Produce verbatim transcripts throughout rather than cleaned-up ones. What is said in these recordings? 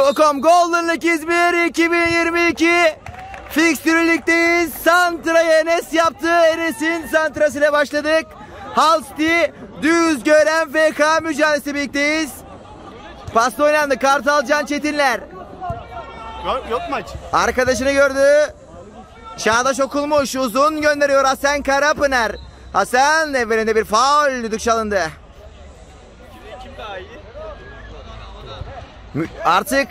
Telekom Golden League İzmir iki bin yirmi iki Fikstürü ligdeyiz. Santra'yı Enes yaptı. Enes'in santrasıyla başladık. Halsti Düzgören F K mücadelesi birlikteyiz. Pasta oynandı. Kartalcan Çetinler. Yok, yok maç. Arkadaşını gördü. Çağdaş Okulmuş uzun gönderiyor Hasan Karapınar. Hasan evvelinde bir faul düdük çalındı. Kim daha iyi? Artık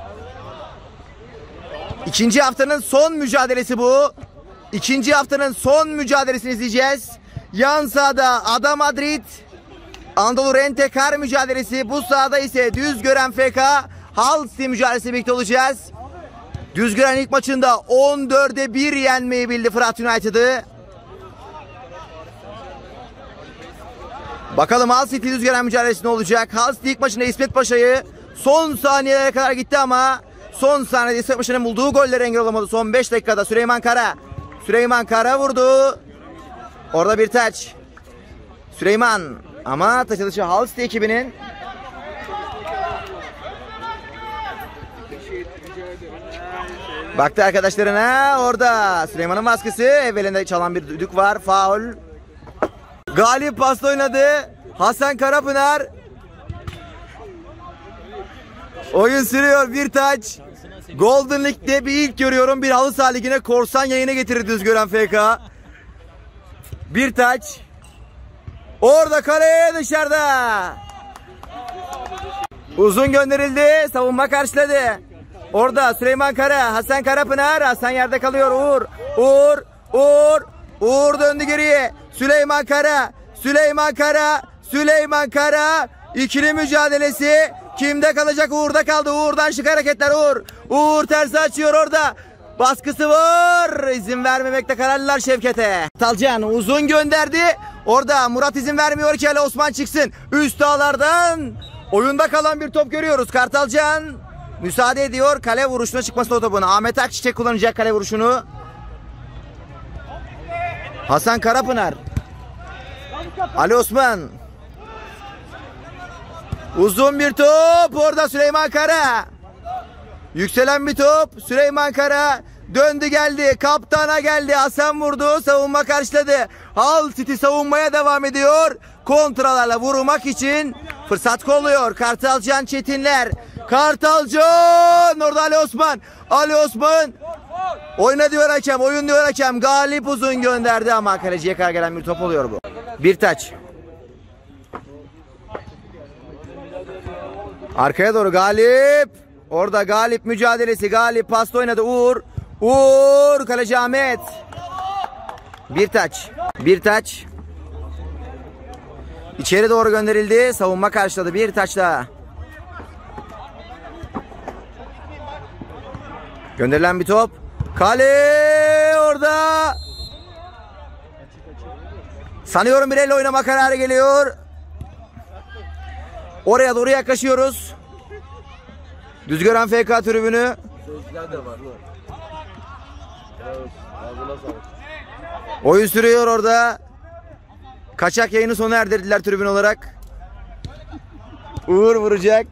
ikinci haftanın son mücadelesi bu. İkinci haftanın son mücadelesini izleyeceğiz. Yan sahada Ada Madrid Anadolu Rentekar mücadelesi. Bu sahada ise Düzgören F K Halsti mücadelesi birlikte olacağız. Düzgören ilk maçında on dörde bir yenmeyi bildi Fırat United'ı. Bakalım Halsti Düzgören mücadelesi ne olacak? Halsti ilk maçında İsmet Paşa'yı son saniyelere kadar gitti ama son saniyede İsmet Paşa'nın bulduğu golleri engel olamadı. Son beş dakikada Süleyman Kara. Süleyman Kara vurdu. Orada bir taç. Süleyman ama taç atışı Halsti ekibinin. Baktı arkadaşlarına, orada Süleyman'ın baskısı, evvelinde çalan bir düdük var, faul. Galip pasta oynadı Hasan Karapınar. Oyun sürüyor, bir taç. Golden League'de bir ilk görüyorum, bir halı saha ligine korsan yayına getirir Düzgören F K. Bir taç. Orada kaleye dışarıda. Uzun gönderildi, savunma karşıladı. Orada Süleyman Kara, Hasan Karapınar, Hasan yerde kalıyor. Uğur, Uğur, Uğur, Uğur döndü geriye. Süleyman Kara, Süleyman Kara, Süleyman Kara. İkili mücadelesi kimde kalacak? Uğur'da kaldı. Uğur'dan şık hareketler. Uğur, Uğur tersi açıyor orada. Baskısı var. İzin vermemekte kararlılar Şevket'e. Talcan uzun gönderdi. Orada Murat izin vermiyor ki Ali Osman çıksın. Üst ağlardan oyunda kalan bir top görüyoruz. Kartalcan müsaade ediyor kale vuruşuna çıkmasına o topun. Ahmet Akçiçek kullanacak kale vuruşunu. Hasan Karapınar. Ali Osman. Uzun bir top. Orada Süleyman Kara. Yükselen bir top. Süleyman Kara döndü geldi. Kaptana geldi. Hasan vurdu. Savunma karşıladı. Halsti savunmaya devam ediyor. Kontralarla vurmak için fırsat kolluyor. Kartalcan Çetinler. Kartalcan. Orada Ali Osman. Ali Osman. Oyna diyor hakem. Oyun diyor hakem. Galip uzun gönderdi ama kaleciye kadar gelen bir top oluyor bu. Bir taç. Arkaya doğru Galip. Orada Galip mücadelesi. Galip pasta oynadı. Uğur. Uğur. Kaleci Ahmet. Bir taç. Bir taç. İçeri doğru gönderildi. Savunma karşıladı. Bir taç daha. Gönderilen bir top. Kale orada. Sanıyorum bir elle oynama kararı geliyor. Oraya doğru yaklaşıyoruz. Düzgören F K tribünü. Oyun sürüyor orada. Kaçak yayını sona erdirdiler tribün olarak. Uğur vuracak.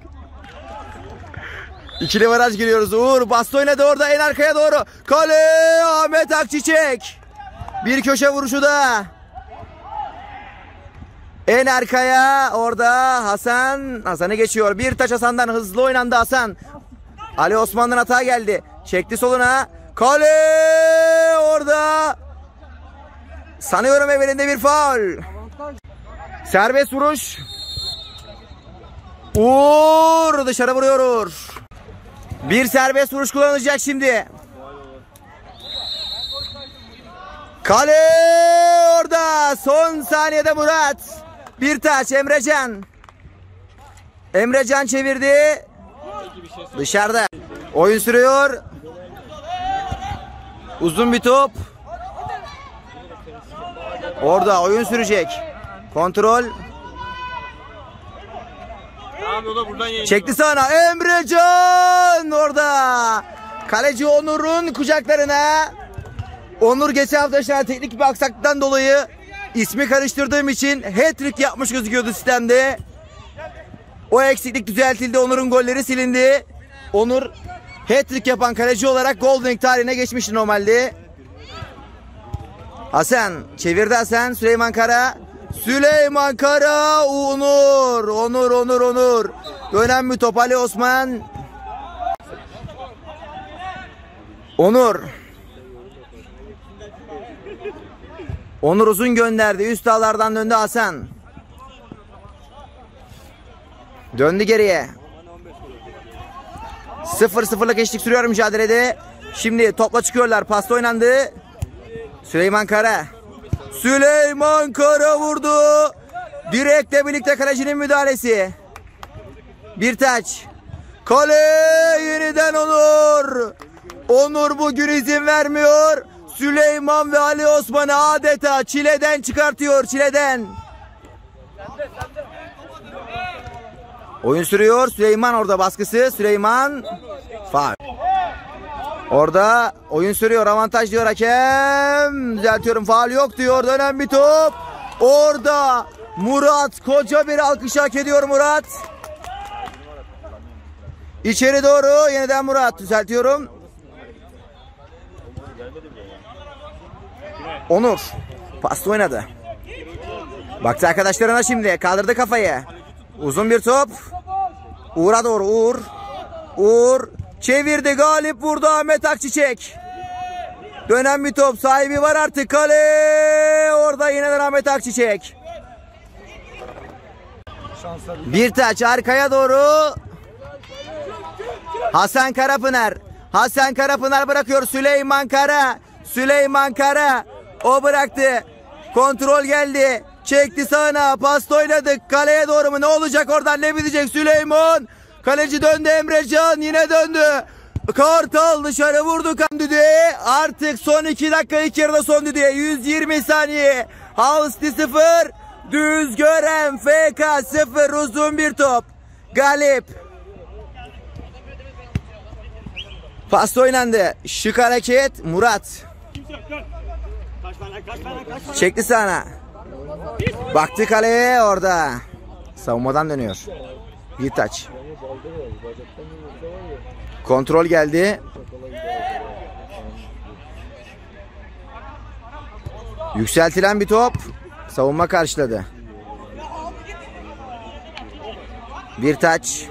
İkili baraj giriyoruz. Uğur bastı oynadı orada en arkaya doğru. Kale Ahmet Akçiçek. Bir köşe vuruşu da. En arkaya orada Hasan. Hasan'ı geçiyor. Bir taç Hasan'dan hızlı oynandı Hasan. Ali Osman'dan hata geldi. Çekti soluna. Kale orada. Sanıyorum evvelinde bir faul. Serbest vuruş. Uğur dışarı vuruyor Uğur. Bir serbest vuruş kullanılacak şimdi. Kale orada. Son saniyede Murat. Bir taç Emrecan. Emrecan çevirdi. Dışarıda. Oyun sürüyor. Uzun bir top. Orada oyun sürecek. Kontrol. Çekti sana Emrecan orada. Kaleci Onur'un kucaklarına. Onur geçen hafta yaşanan teknik bir aksaklıktan dolayı ismi karıştırdığım için hat-trick yapmış gözüküyordu sistemde. O eksiklik düzeltildi. Onur'un golleri silindi. Onur hat-trick yapan kaleci olarak Golden League tarihine geçmişti normalde. Hasan çevirdi Hasan. Süleyman Kara. Süleyman Kara. Onur. Onur Onur Onur. Dönen bir top Ali Osman. Onur. Onur uzun gönderdi. Üst ağlardan döndü Hasan. Döndü geriye. sıfır sıfırlık eşlik sürüyor mücadelede. Şimdi topla çıkıyorlar. Pasta oynandı. Süleyman Kara. Süleyman Kara vurdu. Direkle birlikte kalecinin müdahalesi. Bir taç. Kale yeniden Onur. Onur bugün izin vermiyor. Süleyman ve Ali Osman'ı adeta çileden çıkartıyor. Çileden. Oyun sürüyor. Süleyman orada baskısı. Süleyman. Faul. Orada oyun sürüyor. Avantaj diyor hakem. Düzeltiyorum. Faul yok diyor. Dönen bir top. Orada Murat. Koca bir alkış hak ediyor Murat. İçeri doğru. Yeniden Murat. Düzeltiyorum. Onur. Pasta oynadı. Baktı arkadaşlarına şimdi. Kaldırdı kafayı. Uzun bir top. Uğur'a doğru. Uğur. Uğur. Çevirdi. Galip vurdu. Ahmet Akçiçek. Dönen bir top. Sahibi var artık. Kale. Orada yine Ahmet Akçiçek. Bir taç arkaya doğru. Hasan Karapınar. Hasan Karapınar bırakıyor. Süleyman Kara. Süleyman Kara. O bıraktı. Kontrol geldi. Çekti sağına. Pasta oynadık. Kaleye doğru mu? Ne olacak oradan? Ne bitecek? Süleyman. Kaleci döndü. Emrecan yine döndü. Kartal dışarı vurdu kan düdüğe. Artık son iki dakika ilk yarıda son düdüğe. yüz yirmi saniye. Hausti sıfır. Düz gören F K sıfır. Uzun bir top. Galip. Pasta oynandı. Şık hareket. Murat. Çekti sağına. Baktı kaleye orada. Savunmadan dönüyor. Bir taç. Kontrol geldi. Yükseltilen bir top. Savunma karşıladı. Bir taç.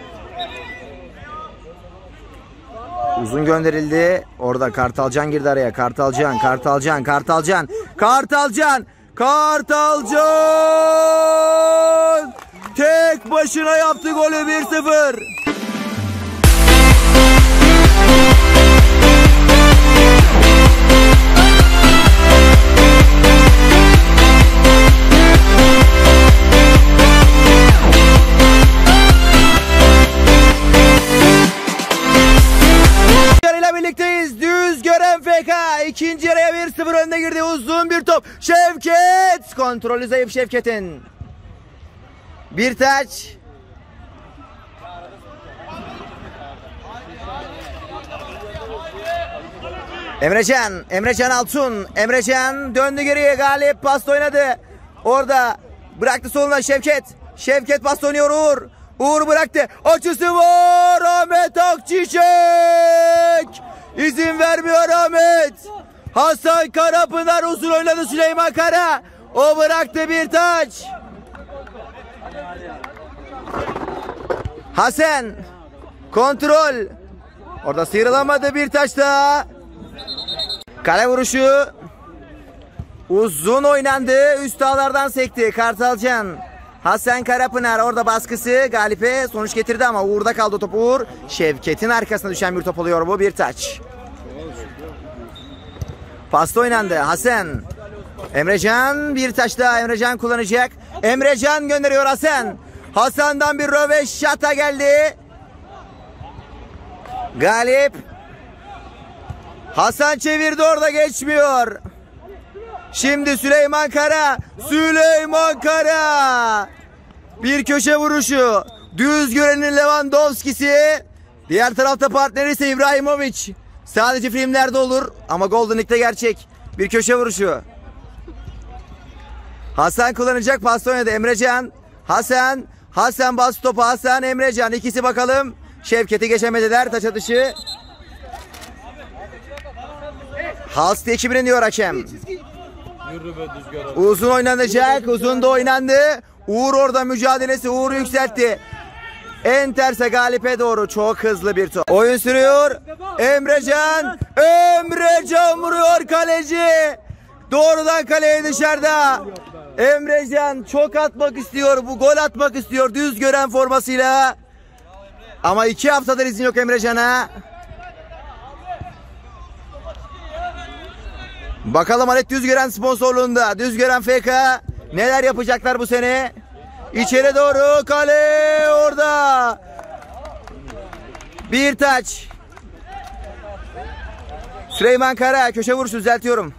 Uzun gönderildi. Orada Kartalcan girdi araya. Kartalcan, Kartalcan, Kartalcan. Kartalcan. Kartalcan. Tek başına yaptı golü bir sıfır. Birlikteyiz. Düz gören F K ikinci yarıya bir sıfır önde girdi. Uzun bir top. Şevket. Kontrolü zayıf Şevket'in. Bir taç. Emrecan. Emrecan Altun. Emrecan döndü geriye. Galip pasta oynadı. Orada bıraktı soluna Şevket. Şevket pasta oynuyor Uğur. Uğur bıraktı. Açısı var. Ahmet Akçiçek. İzin vermiyor Ahmet. Hasan Karapınar uzun oynadı Süleyman Kara. O bıraktı bir taç. Hasan. Kontrol. Orada sıyrılamadı bir taç daha. Kale vuruşu. Uzun oynandı. Üst ağlardan sekti. Kartalcan. Hasan Karapınar orada baskısı Galip'e sonuç getirdi ama Uğur'da kaldı top. Uğur. Şevket'in arkasına düşen bir top oluyor bu. Bir taç. Pasta oynandı. Hasan. Emrecan bir taç daha. Emrecan kullanacak. Emrecan gönderiyor Hasan. Hasan'dan bir röveşata geldi. Galip. Hasan çevirdi orada geçmiyor. Şimdi Süleyman Kara. Süleyman Kara. Bir köşe vuruşu. Düz görenin Lewandowski'si. Diğer tarafta partneri ise İbrahimovic. Sadece filmlerde olur ama Golden League'de gerçek. Bir köşe vuruşu. Hasan kullanacak, pasta oynadı Emrecan. Hasan. Hasan bas topu. Hasan Emrecan. İkisi bakalım. Şevket'i geçemediler. Taç atışı. Halst ekibinin diyor hakem. Uzun oynanacak. Uzun da oynandı. Uğur orada mücadelesi. Uğur yükseltti. En terse Galip'e doğru. Çok hızlı bir top. Oyun sürüyor. Emrecan. Emrecan vuruyor kaleci. Doğrudan kaleye dışarıda. Emrecan çok atmak istiyor. Bu gol atmak istiyor. Düz gören formasıyla. Ama iki haftadır izin yok Emrecan'a. Bakalım Halit Düzgören sponsorluğunda. Düzgören F K neler yapacaklar bu sene? İçeri doğru kale orada. Bir taç. Süleyman Kara köşe vuruşu düzeltiyorum.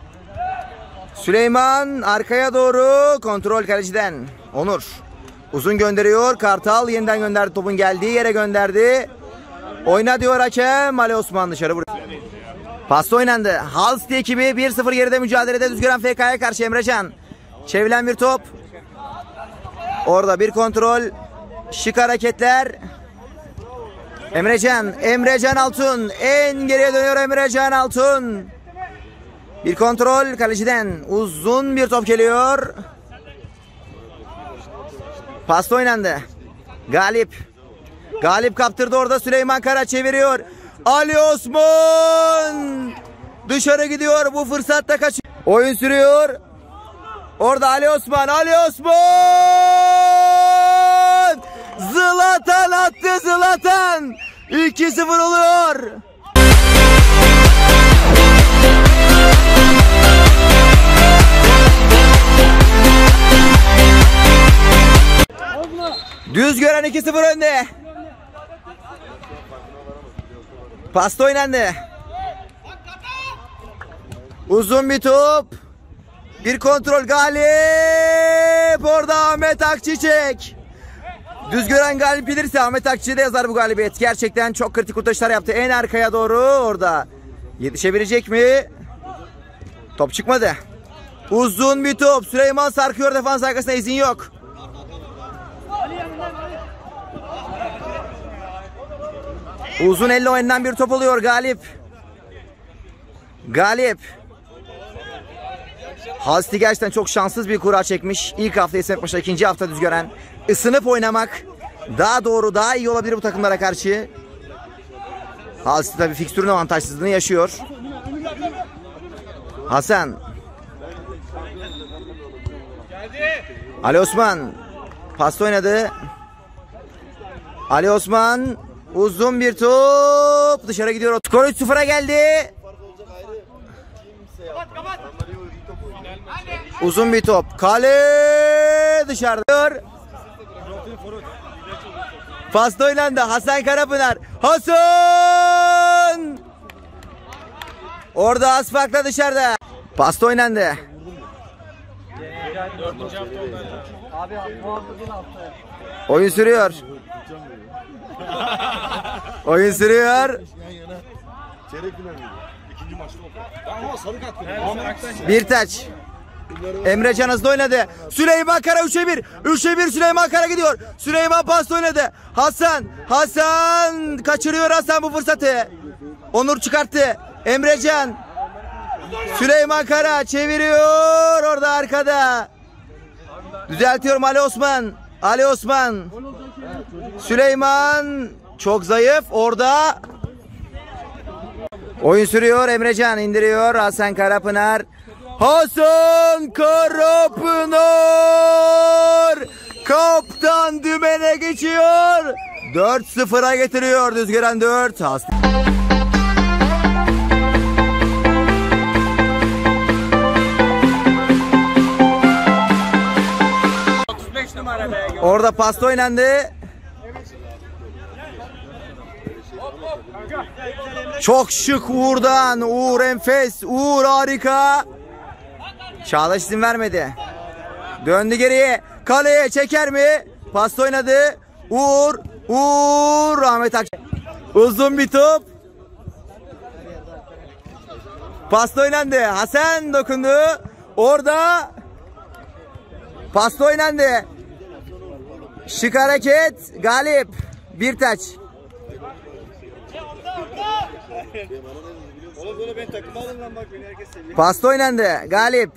Süleyman arkaya doğru kontrol kaleciden. Onur. Uzun gönderiyor. Kartal yeniden gönderdi. Topun geldiği yere gönderdi. Oyna diyor hakem. Ali Osman dışarı vuruyor. Pasta oynandı. Halst ekibi bir sıfır geride mücadelede Düzgören F K'ya karşı Emrecan. Çevrilen bir top. Orada bir kontrol. Şık hareketler. Emrecan. Emrecan Altun. En geriye dönüyor Emrecan Altun. Bir kontrol kaleciden. Uzun bir top geliyor. Pasta oynandı. Galip. Galip kaptırdı orada. Süleyman Kara çeviriyor. Ali Osman dışarı gidiyor. Bu fırsatta kaçıyor. Oyun sürüyor. Orada Ali Osman. Ali Osman Zlatan attı. Zlatan iki sıfır oluyor. Düzgören iki sıfır önde. Pasta oynandı. Uzun bir top. Bir kontrol Galip. Orada Ahmet Akçiçek. Düzgören Galip bilirse Ahmet Akçiçek'e de yazar bu galibiyet. Gerçekten çok kritik kurtarışlar yaptı. En arkaya doğru orada. Yetişebilecek mi? Top çıkmadı. Uzun bir top. Süleyman sarkıyor defans arkasına, izin yok. Uzun elle oynanan bir top oluyor. Galip. Galip. Halsti gerçekten çok şanssız bir kura çekmiş. İlk hafta İsmet Paşa, ikinci hafta Düzgören. Isınıp oynamak daha doğru, daha iyi olabilir bu takımlara karşı. Halsti tabii fikstürün avantajsızlığını yaşıyor. Hasan. Ali Osman. Pasta oynadı. Ali Osman. Uzun bir top. Dışarı gidiyor. Skor üç sıfıra geldi. Uzun bir top. Kale dışarıda. Pasta oynandı. Hasan Karapınar. Hasan! Orada Asfak'la dışarıda. Pasta oynandı. Oyun sürüyor. Oyun sürüyor. Bir taç. Emrecan hızlı oynadı. Süleyman Kara üçe bir. üçe bir Süleyman Kara gidiyor. Süleyman pas oynadı. Hasan. Hasan kaçırıyor Hasan bu fırsatı. Onur çıkarttı. Emrecan. Süleyman Kara çeviriyor orada arkada. Düzeltiyorum Ali Osman. Ali Osman. Süleyman çok zayıf orada. Oyun sürüyor. Emrecan indiriyor. Hasan Karapınar. Hasan Karapınar kaptan dümene geçiyor. dört sıfıra getiriyor. Düzgören dört. Orada pasta oynandı. Çok şık Uğur'dan. Uğur enfes. Uğur harika. Çağdaş izin vermedi. Döndü geriye. Kaleye çeker mi? Pasta oynadı. Uğur. Uğur. Ahmet Akçay. Uzun bir top. Pasta oynandı. Hasan dokundu. Orada. Pasta oynandı. Şık hareket. Galip. Bir taç. Oğlum böyle ben takıma alın lan bak beni herkes seviyor. Pasta oynandı. Galip.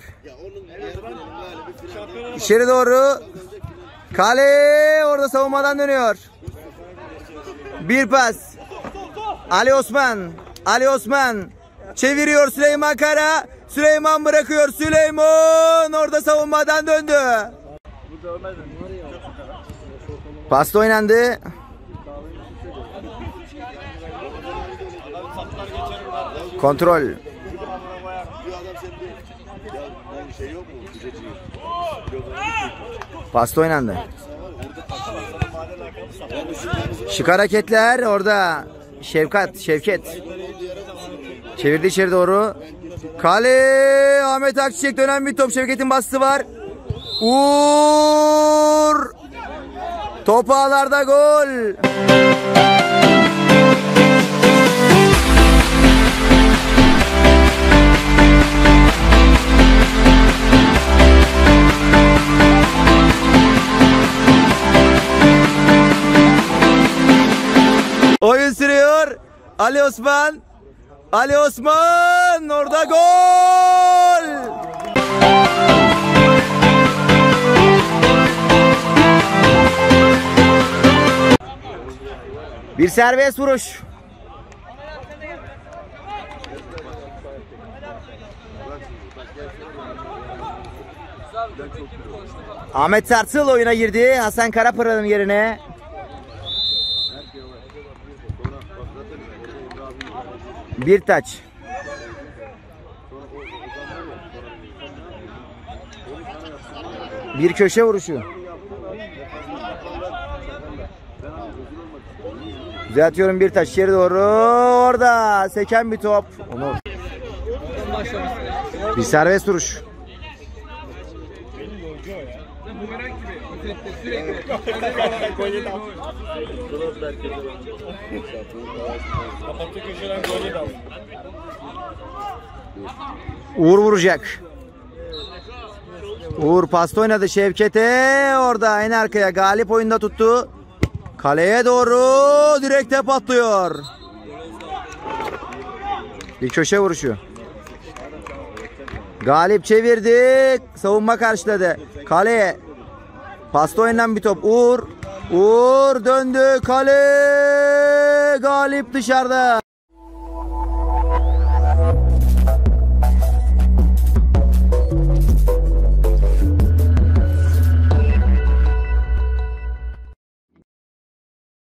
İçeri doğru. Kale orada savunmadan dönüyor. Bir pas. Ali Osman. Ali Osman. Çeviriyor Süleyman Kara. Süleyman bırakıyor. Süleyman orada savunmadan döndü. Pasta oynandı. Kontrol. Pasta oynandı. Şık hareketler orada. Şevkat, Şevket. Çevirdi içeri doğru. Kale Ahmet Akçiçek dönen bir top. Şevket'in bastısı var. Uğur. Top ağlarda gol. Oyun sürüyor. Ali Osman. Ali Osman orada gol. Bir serbest vuruş. Ahmet Sarsıl oyuna girdi. Hasan Karapınar'ın yerine. Bir taç. Bir köşe vuruşu. Düzeltiyorum bir taç içeri doğru. Orada seken bir top. Onur. Bir serbest vuruş. Uğur vuracak. Uğur pasta oynadı Şevket'e. Orada en arkaya Galip oyunda tuttu. Kaleye doğru direkte patlıyor. Bir köşe vuruşu. Galip çevirdi. Savunma karşıladı. Kaleye. Pasta oynanan bir top. Uğur. Uğur döndü. Kale. Galip dışarıda.